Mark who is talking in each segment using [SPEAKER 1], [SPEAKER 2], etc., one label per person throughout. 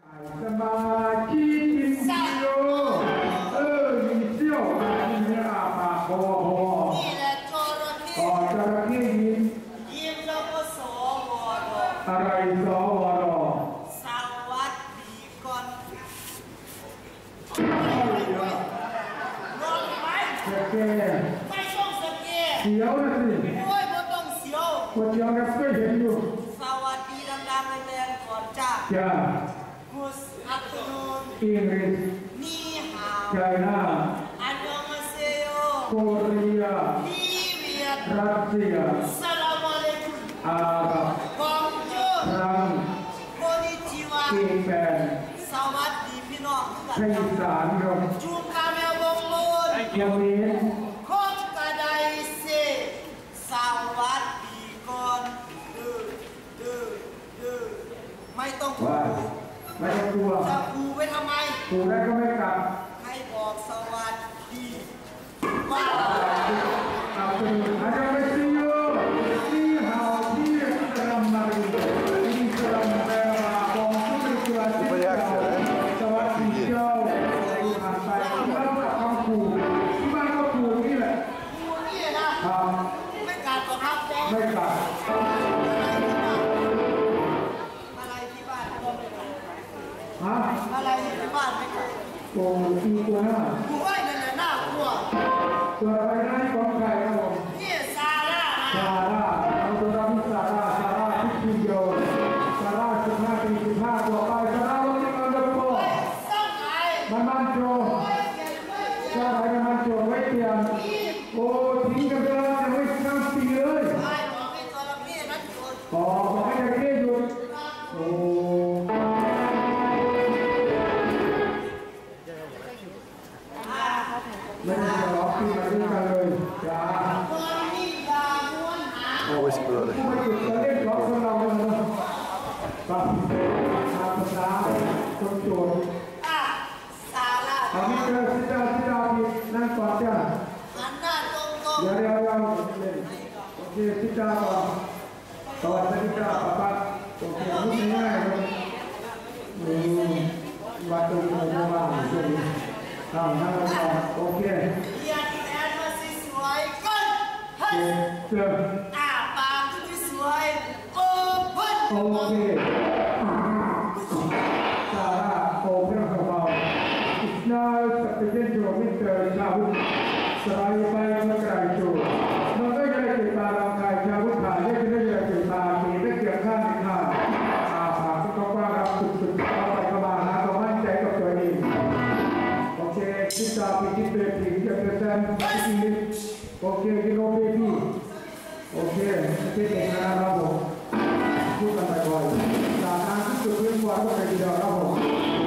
[SPEAKER 1] สมาธิกินเดียวมีเซี่ยวมีเนื้อปากคอ
[SPEAKER 2] นี่แหละจระเข้
[SPEAKER 1] จระเข้
[SPEAKER 2] ยิ้มแล้วก็สวร
[SPEAKER 1] อะไรสวร
[SPEAKER 2] สวัสดีก่อนรอไหม
[SPEAKER 1] สเก้
[SPEAKER 2] ไม่ต้องสเก้
[SPEAKER 1] เสียวนะสิ
[SPEAKER 2] โอ้ยไม่ต้องเสียว
[SPEAKER 1] คนเดียวนะเคยเห็นอยู่
[SPEAKER 2] สวัสดีดังๆแรงๆก่อนจ้าGood afternoon
[SPEAKER 1] อังกฤษ
[SPEAKER 2] นี่ฮาว
[SPEAKER 1] ไชน่า
[SPEAKER 2] อันยองมาเซโย
[SPEAKER 1] โคเรีย
[SPEAKER 2] นี่เวียด
[SPEAKER 1] รัสเซีย
[SPEAKER 2] สลามอะลัยกุม
[SPEAKER 1] อาหรับบ
[SPEAKER 2] องจู
[SPEAKER 1] ฟรัง
[SPEAKER 2] โคนิจิวะ
[SPEAKER 1] เกแปน
[SPEAKER 2] สวัสดีพี่น้อง
[SPEAKER 1] ไทยสารยม
[SPEAKER 2] จูคาเมลบงโลน
[SPEAKER 1] เกียวเมียน
[SPEAKER 2] คงกระไดเซสวัสดีก่อนไม่ต้องกลัว
[SPEAKER 1] ไม่ต้องกลัว
[SPEAKER 2] จะกูไปทำไม
[SPEAKER 1] กูได้ก็ไม่กลับ
[SPEAKER 2] ให้บอกสวัสดีว่า
[SPEAKER 1] อาจจะไม่ซีโอที่หาที่จะทำมาดูที่จะทำแบบบอกทุกเรื่องที่เราสวัสดีเจ้าในผ่านไปแล้วก็ทำกูที่บ้านก็กูนี่แหละ
[SPEAKER 2] กูนี่นะไม่กลับก็ครับ
[SPEAKER 1] ไม่กลับ
[SPEAKER 2] อะไรที่บ้านไม่กลับ
[SPEAKER 1] โอ้ตีตัวหน้า
[SPEAKER 2] กูไอ้นั่นแหละน่ากลัว
[SPEAKER 1] ตัวอะไรได้ของใครครับผม
[SPEAKER 2] นี่ซาร่า
[SPEAKER 1] เอาตัวเราที่ซาร่าที่คิวซาร่า15 ปี15ตัวไปซาร่าวันนี้มันจะโตมันโจซาร่ามันโจไว้เตียงโอ้ทิ้งกันไปแล้วไม่ข้ามปีเลย
[SPEAKER 2] ไอ้บอกให้จระเข้นั้นหยุด
[SPEAKER 1] บอกให้จระเข้หยุดโอ้ไม่ได้จะร้องปีมาด้วยกันเลยจ้า
[SPEAKER 3] โอ้ยสุดยอดเลย
[SPEAKER 1] ไม่หยุดจะเล่นร้องของเราเลยนะปั๊บภาษาคนโจร
[SPEAKER 2] ซาร่า
[SPEAKER 1] อันนี้เจอสิจ้านั่งก่อนจ้า
[SPEAKER 2] หันหน้าตรง
[SPEAKER 1] เดี๋ยวเล่นโอเคสิจ้าก่อนสวัสดีจ้าป๊าโอเคพูดง่ายๆเลยวัดตรงนี้ว่าช่วงนี้นั่งโอเค
[SPEAKER 2] เรียนแอนมาสิสวยก่อนเฮ้ยปากที่สวยโอ้พ่น
[SPEAKER 1] โอเคซาร่าโอเพนของเรา It's now sufficient to omit the childhood สบายไปเมื่อไกลจูมันก็จะได้ติดตาเราใครชาวพุทธาได้จะได้ติดตามีได้เกี่ยวข้างในข้างปากที่เขาว่าเราสุดๆเอาไปเข้ามาหาความมั่นใจกับตัวเองโอเคที่ตาไปที่เบบี้จะเป็นแซมที่นี่โอเคกินโอเบบี้โอเคที่เด็กนะครับผมพูดกันบ่อยๆจากนั้นที่สุดเรื่องความก็ไปทีเดียวครับผม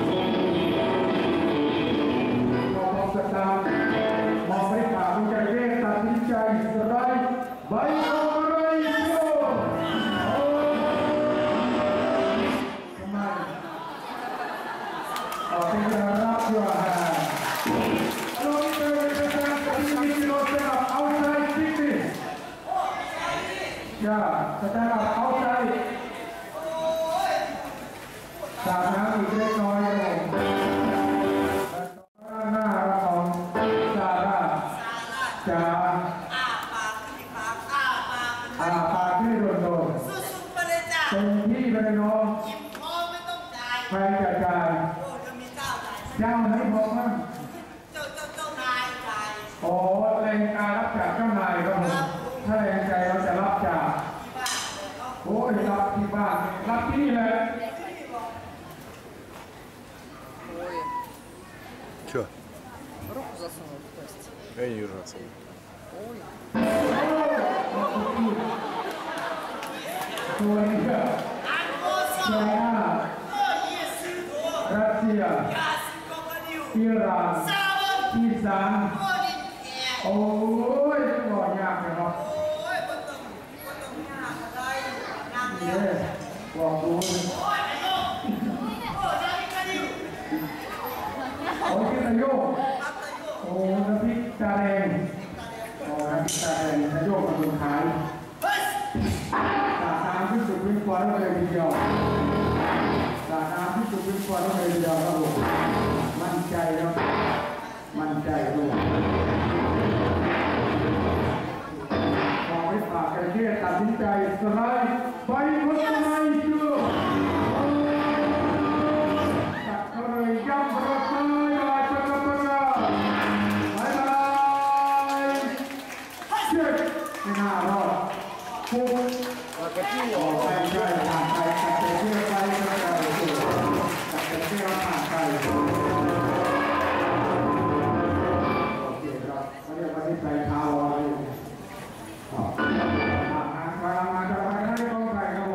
[SPEAKER 1] พอสตาร์มองไปผ่านใจเร่ตัดสินใจสไลด์ใบโอไรโยทำไมเอาไปรับยาเราจะเป็นการตัดสินใจเราจะเอาใจจริงๆอย่าจะได้เอาใจจากนั้นอีกเล็กน้อยเลยหน้าเราซาร่าจ้า
[SPEAKER 2] ปากขึ้นอีกครั้ง
[SPEAKER 1] ปากขึ้นโดน
[SPEAKER 2] สุดๆไปเลยจ้า
[SPEAKER 1] เป็นที่เป็นน้อง
[SPEAKER 2] ยิ้มพอไม่ต้องจ่าย
[SPEAKER 1] ใครจะจ่าย
[SPEAKER 2] โอ้จะมีเจ้าจ่าย
[SPEAKER 1] เจ้าให้บอกมั้ง
[SPEAKER 2] เจ้านายจ่าย
[SPEAKER 1] โอ้แรงการรับจากเจ้านายครับผมถ้าแรงใจเราจะรับจากโอ้ยรับที่บ้านรับที่นี่เลย
[SPEAKER 3] Че?
[SPEAKER 4] Руку засунул в кость.
[SPEAKER 3] Я не вижу отсюда.
[SPEAKER 4] Ой.
[SPEAKER 1] Россия, Иран, Кисан. Ой, вот як його.
[SPEAKER 2] Ой, потом дай,
[SPEAKER 1] บอกดูโอ้ยนายโยกโอ้น้ำพริกตาแดงโอ้น้ำพริกตาแดงนายโยกกับคนขายจากน้ำที่สุดวิ่งควายเลยทีเดียวจากน้ำที่สุดวิ่งควายเลยโอเคครับเขาเรียกว่าที่ใส่เท้าอะไรมาจะไปนั่นที่ต้องใส่ครับผม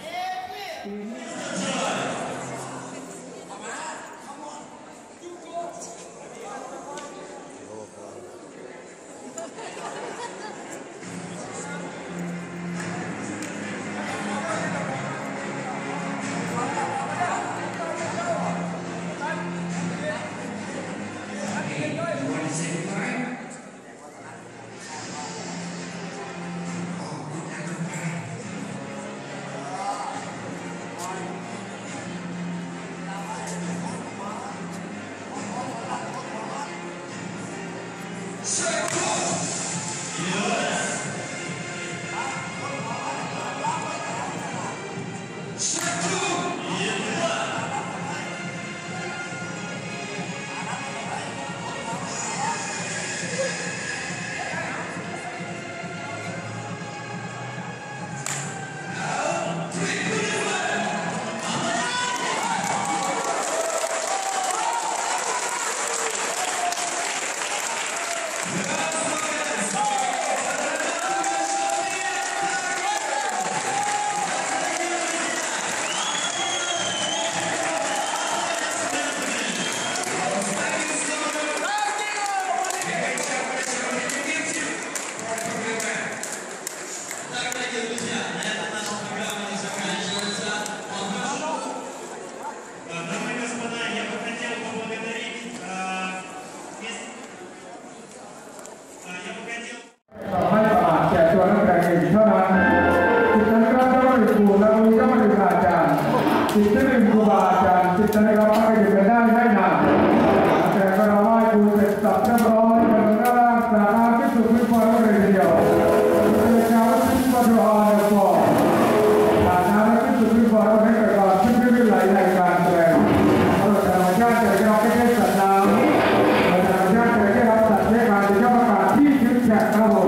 [SPEAKER 1] จิตที่หนึ่งครูบาอาจารย์จิตในเราพักอยู่กันได้ไม่นานแต่ก็เราไหว้ครูเสร็จสับเรียบร้อยจนกระทั่งสาราที่สุดที่พอเราเลยทีเดียวเป็นการวัดที่พอเราเนี่ยพอสาราที่สุดที่พอเราให้กับเราที่ไม่ไหลในการแสดงเราจะธรรมชาติใจเราไม่ได้สัตว์น้ำเราจะธรรมชาติใจที่เราสัตว์เลี้ยงมาในยอดอากาศที่ชื้นแฉะครับผม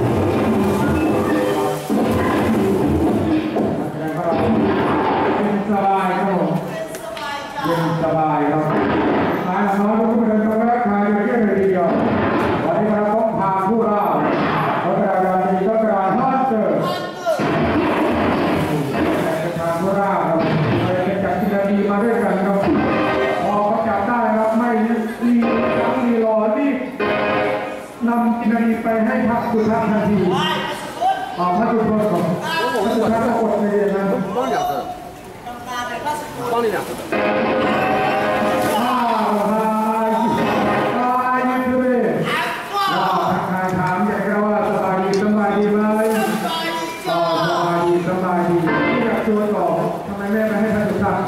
[SPEAKER 1] สบายครับผมเย็นสบายครับหายน้อยทุกคนต้องรักใครเรื่องเลยทีเดียววันนี้เราต้องพาผู้เล่าเขาจะการดีก็การฮันเตอร์จะพาผู้เล่าเราจะจับทีละดีมาด้วยกันครับพอเขาจับได้ครับไม่รีต้องรีรอรีบนำทีละดีไปให้พระสุทัศน์ทันทีพระสุทัศน์ครับพระสุทัศน์ก็อดเลยนะ
[SPEAKER 3] 帮你两个。
[SPEAKER 1] ถามอยากจะว่าสบายดีไหมสบายดีที่อยากชวนต่อทำไมแม่ไม่ให้ท่านสุทัศน์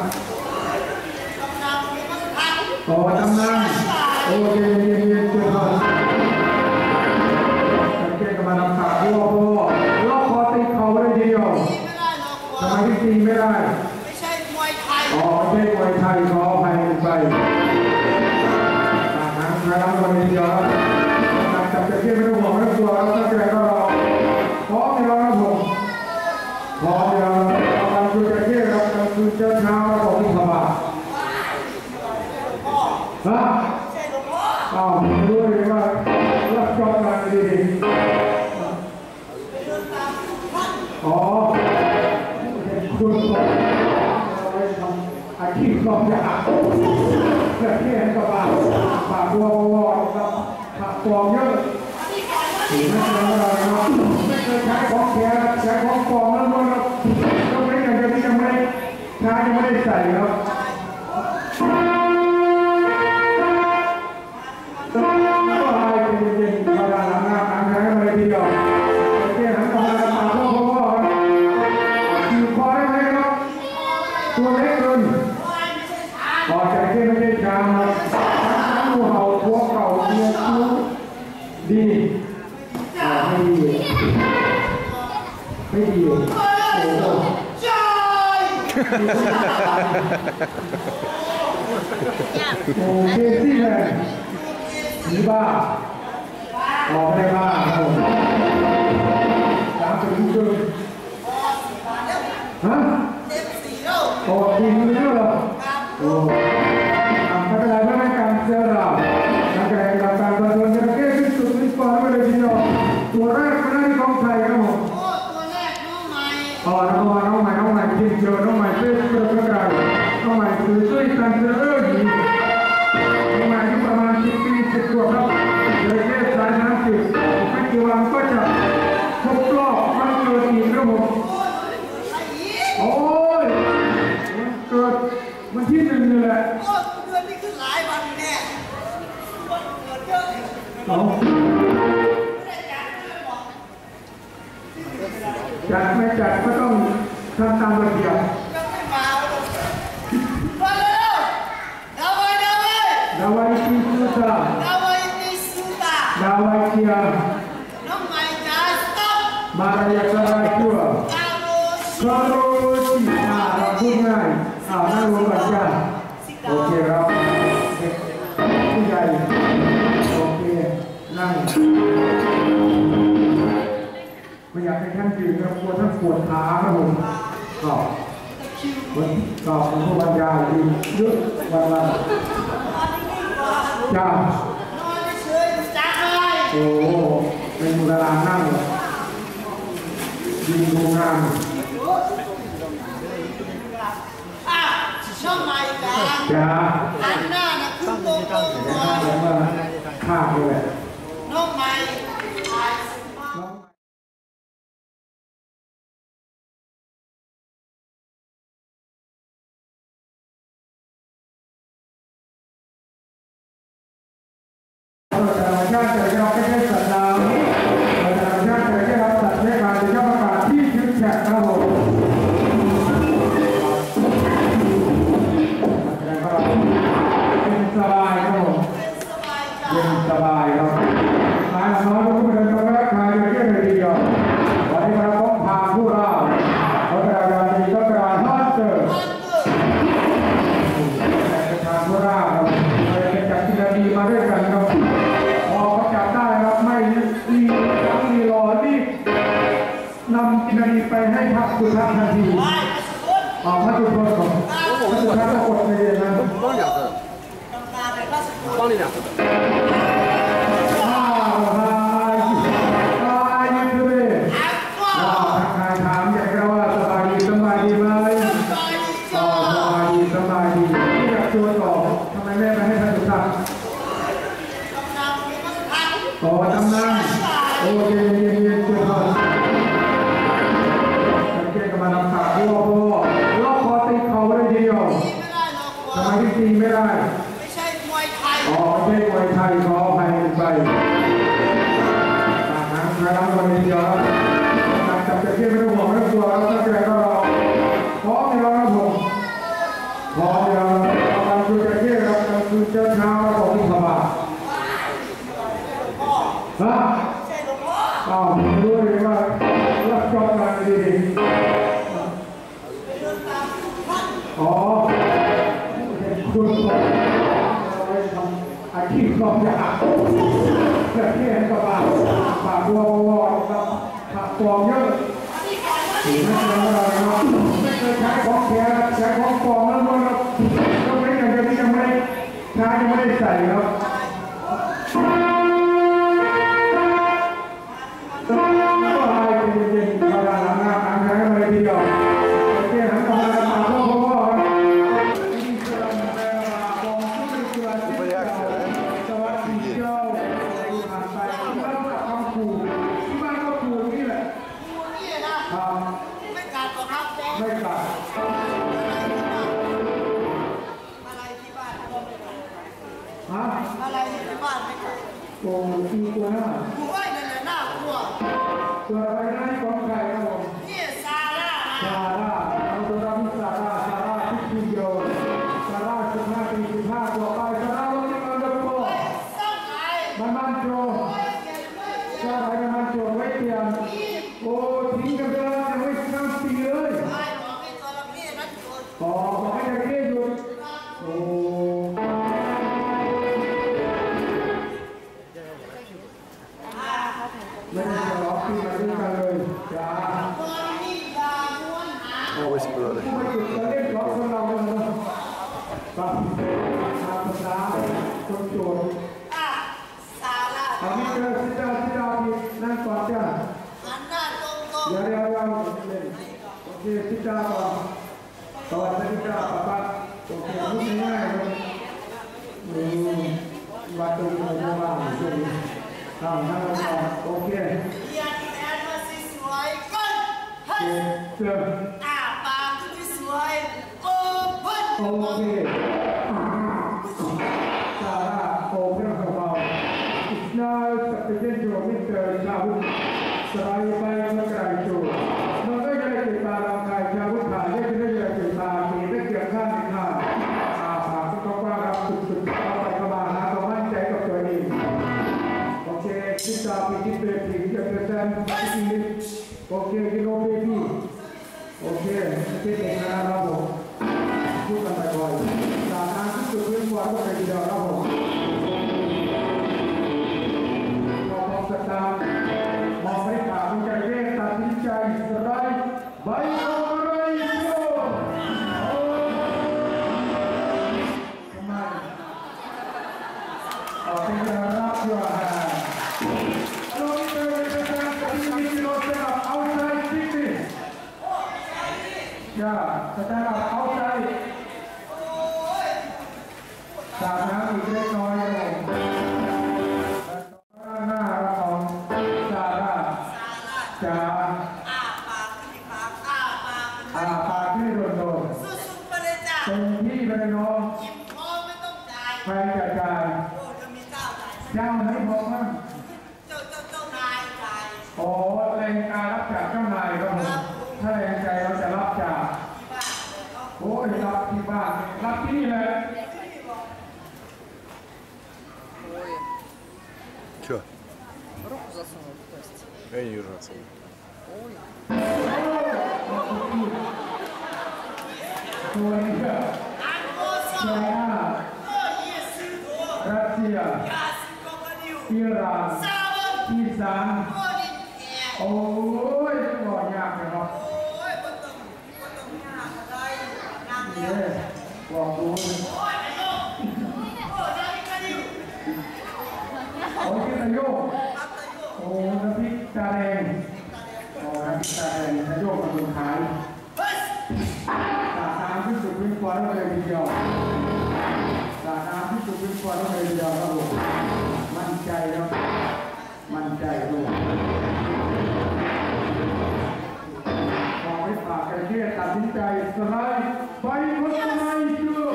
[SPEAKER 1] ต่อจำนำโอเคเย็นๆเจ้าค่ะเก่งกับมาทำขาพ่อล็อกคอติดเขาเลยทีเดียวทำไมที่จริงไม่ได้อ๋อไม่ใช่มวยไทยขออภัยไปทางใครรับวันนี้เดียวครับจับจะเที่ยวไม่ต้องห่วงไม่ต้องกลัวแล้วถ้าเจอก็รอพร้อมเดียวครับผมพร้อมเดียวเราดูจะเที่ยวเราดูเจ้าเช้าเราบอกที่สบายฮะอ้าวรู้เลยว่ารับจอบกันดีอ๋อคุณอาชีพก็จะหักเกิดที่เห็นกับปากวัวกับผักฟองเยอะไม่เคยใช้ของแข็งใช้ของฟองแล้วก็ไม่อย่างที่ยังไม่ใช้ยังไม่ได้ใส่ครับก็ให้เย็นๆเราล้างหน้าล้างแผลกันเลยทีเดียวเที่ยงหันกลับมาปากวัวอยู่คอยไหมครับตัวเล็กเกินพอใจที่ไม่ได้ชามครับทั้งงูเห่าตัวเก่าเมียชู้ดีไม่ดีโอ้โหโอ้เคซี่เลยผีบ้าออกไม่บ้าครับผมตามไปดูดูฮะโอ้ทีมนี้เหรอโอ้ทำจัดไม่จัดก็ต้องทำตามระเบียบDawai Tisuta. Dawai Kia. Maraya Sarajua. Karosi. Bungai. Nangu baca. Oke, Rob. Bungai. Oke, nang. ไม่อยากให้ท่านยืนครับกลัวท่านปวดขาครับผมก็เป็นผู้บรรยายดีเยอะวันจ้าโอ้เป็นมูลลานนั่งยืนดูงาน
[SPEAKER 2] ช่องใหม่กัน
[SPEAKER 1] จ้า
[SPEAKER 2] อันหน้านะคือโตโต
[SPEAKER 1] มาข้าเลย
[SPEAKER 2] น้องใหม่
[SPEAKER 1] ชาติจะเราไม่ใช่สัตว์ดาวชาติจะได้รับสัตว์ในการจะประกาศที่ชื่อแฉกครับผมเป็นสบายครับผมเป็นสบายครับนายน้อยทุกคนเป็นตัวแรกใครจะเรียกเลยทีเดียววันนี้เราต้องพาผู้เล่าเขาจะการดีก็กระดาษเจอแต่ทางผู้เล่าเราเป็นจากที่ดีมาด้วยกันครับจับได้ครับไม่มีรอรีบนำกินนีไปให้พระสุทัศน์ทันทีพระสุทัศน์ก่อนพระสุทัศน์ก็กดเลยนะ
[SPEAKER 3] 帮你两个
[SPEAKER 1] ถามอยากจะว่าสบายดีไหมสบายดีที่อยากชวนบอกทำไมแม่ไม่ให้พระสุทัศน์ต่อตำนานโอ้เย็นเจ้าพ่อสังเกตกับมันขาดพ่อล็อกคอตีเขาได้เดียวทำไมที่ตีไม่ได้
[SPEAKER 2] ไม่ใช่มวยไทย
[SPEAKER 1] ไม่ใช่มวยไทยขออภัยไปทางเราวันนี้เดียวการจับจะเที่ยวไม่ต้องห่วงไม่ต้องกลัวเราตั้งใจก็รอพร้อมในเราครับผมพร้อมในเราการคือจะเที่ยวเราคือจะเช้าเราบอกที่ขบาฮะรู้เลยว่ารับจอบงานดีคุณทำอาชีพก็จะหักจะเที่ยงกับปากวัวครับขับฟองเยอะถึงแม้เราไม่เคยใช้ของแท้ใช้ของฟองแล้วเราต้องไม่อย่างนี้ยังไม่ใช้ยังไม่ได้ใส่ครับก็ให้เย็นๆเวลาหลังงานใช้ไม่ดีหรอกเที่ยงหันมาปากวัว
[SPEAKER 2] ไม่กัดหรอกครับ
[SPEAKER 1] ไม่กัด
[SPEAKER 2] อะไรที่บ้านก็ไม่กัด
[SPEAKER 1] ฮะ
[SPEAKER 2] อะไรที่บ้านไม่กัด
[SPEAKER 1] โอ้ตีตัวหน้า
[SPEAKER 2] กูว่านั่นแหละน่ากลัว
[SPEAKER 1] ตัวอะไรนะที่ของใครครับผม
[SPEAKER 2] นี่ซาร่า
[SPEAKER 1] เอาตัวเราที่ซาร่าที่คิวซาร่า15 ปี15ตัวไปซาร่าลงที่มันเดิมตัวมันโจซาร่ามันโจไว้เตรียมโอ้ทิ้งกันไปแล้วยังไม่ทำปีเลยบอกให้จะเรียกหยุดโอ้ไม่ได้หรอกที่มาด้วยกันเลยจ้า
[SPEAKER 3] Ой, спрашивай.
[SPEAKER 1] ผู้ไม่หยุดจะเล่นล็อกของเราเลยนะครับภาษาคนโจรอันนี้เจอสิดาพี่นั่งก่อนจ้าเดี๋ยวโอเคสิดาก่อนต่อสิดาป้าโอเคพูดง่ายๆเลยวัดตรงนี้ว่างๆช่วงนี้ทำให้เราโอเคเจอ
[SPEAKER 2] ปากที่สวยโอ้พัน
[SPEAKER 1] โอเคซาร่าโอเพนของเรา It's now โอเคกิโลเบบี้โอเคเก่งนะครับผมพูดกันบ่อยๆจากการที่จุดพื้นกว่าก็ไปทีเดียวครับผมพอสตาร์มองไม่ขาดใจเร่ตัดสินใจสไลด์ใบโอเรโยทำไมเอาเป็นรับอยู่ฮะลงไปเป็นการตัดสินใจสำหรับเอาใจที่นี่อย่าสำหรับเอาใจจากนั้นอีกเล็กน้อยเลยหน้าเราของซาร่าจะปากที่โดนเป็นพี่เป็นน้องใครจะจ่ายเจ้าไม่พอมั้งโอ้แรงกายรับจากเจ้านายครับผมถ้าแรงใจเราจะรับจากโอ้ยรับที่บ้านรับที่นี่เลย
[SPEAKER 3] Че?
[SPEAKER 4] Руку засунул в кость.
[SPEAKER 3] Я не вижу отсюда.
[SPEAKER 4] Ой.
[SPEAKER 1] ตัวนี้ก็ไชน่ารัสเซียอิหร่านอีสานโอ้ยก็ยากเลยเนาะบอกดูโอ้ยนายกโอ้น้ำพริกตาแดงโอ้น้ำพริกตาแดงนายกมาดูขายจากน้ำที่สุดวิ่งกว่าเราเลยทีเดียวจากน้ำที่สุดวิ่งกว่าเราเลยทีเดียวครับผมมั่นใจครับมั่นใจด้วยมองไม่ปากกระเทียตัดสินใจสไลด์ไปคนสไลด์เชื่อ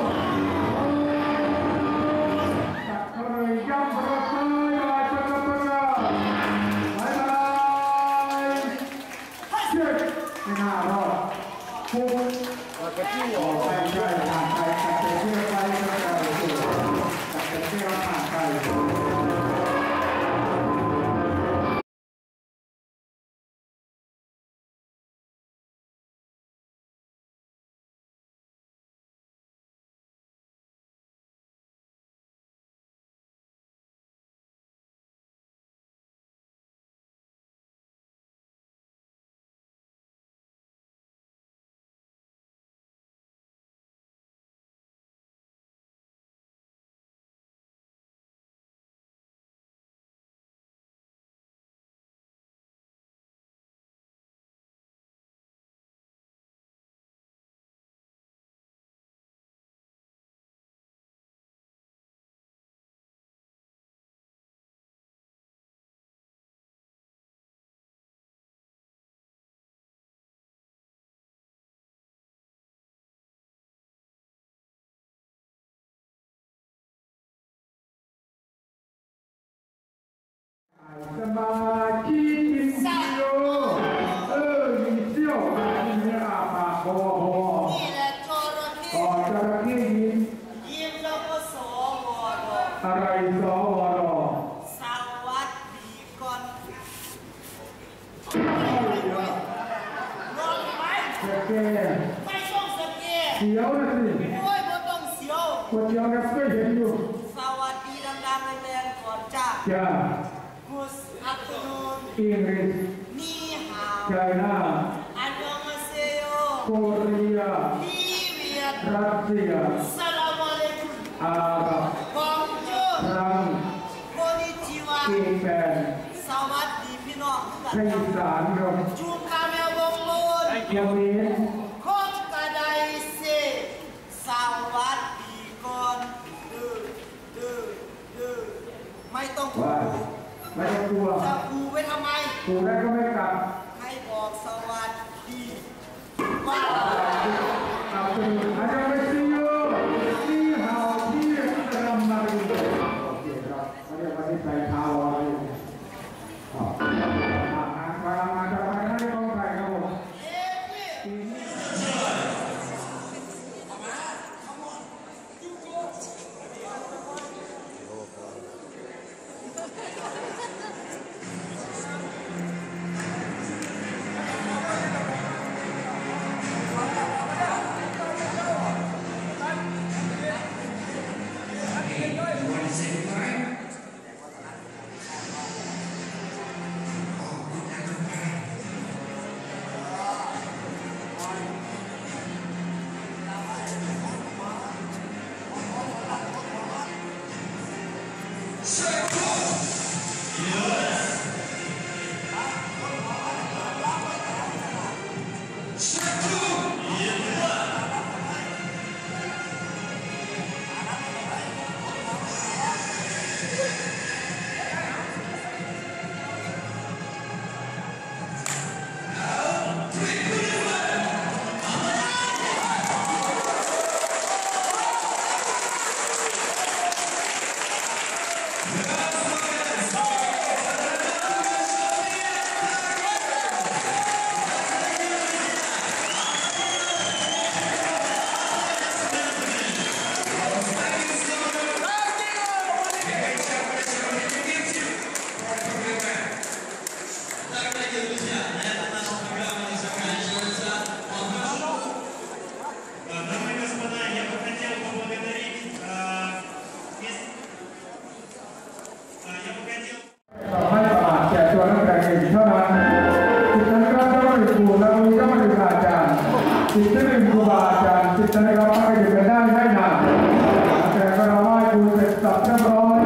[SPEAKER 1] ตัดก็เลยย่ำประตูลายประตูบายบายเชื่อไม่น่ารอดปุ๊บออกไปใช่ผ่านไปตัดเชือกไปก็ได้ตัดเชือกผ่านไปสมาชิกอินเดียมีเซี่ยวมีอาปากโบนี่แหละจระเข้จระเข้ยิ้มแล้วก็สวรอะไรสวรสวัสดีก่อนรอไหมสเกไม่ต้องสเกเสียวนะสิโอ้ยไม่ต้องเสียวคนเดียวก็เคยเห็นอยู่สวัสดีดังๆแรงๆก่อนจ้าจ้าEnglish, China, Korea, Russia, Arab, France, Japan, สวัสดีพี่น้องที่สานครับจูนคาเมลวงโลนอย่างนี้คงกระไดเซสวัสดีก่อนไม่ต้องกลัวไม่ต้องกลัวจะกูไว้ทำไมกูได้ก็ไม่กลับให้บอกสวัสดีว่าเอาไปอาจารย์ไปซีโอที่เฮาที่จะนำมาดูโอเคครับเขาเรียกว่าที่ใส่เท้าอะไรมาจะไปให้ต้องใส่ครับผมจิตที่หนึ่งครูบาอาจารย์จิตนะครับให้อยู่กันได้ไม่นานแต่ก็เราไหว้ครูเสร็จสับเรียบร้อย